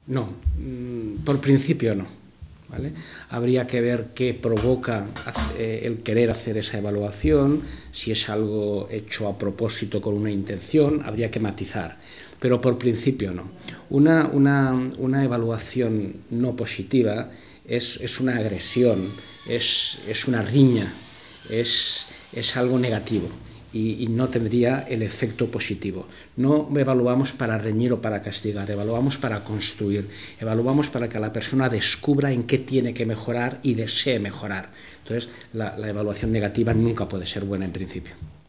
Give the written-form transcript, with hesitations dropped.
No, por principio no. ¿Vale? Habría que ver qué provoca el querer hacer esa evaluación, si es algo hecho a propósito con una intención, habría que matizar, pero por principio no. Una evaluación no positiva es una agresión, es una riña, es algo negativo. Y no tendría el efecto positivo. No evaluamos para reñir o para castigar, evaluamos para construir, evaluamos para que la persona descubra en qué tiene que mejorar y desee mejorar. Entonces, la evaluación negativa nunca puede ser buena en principio.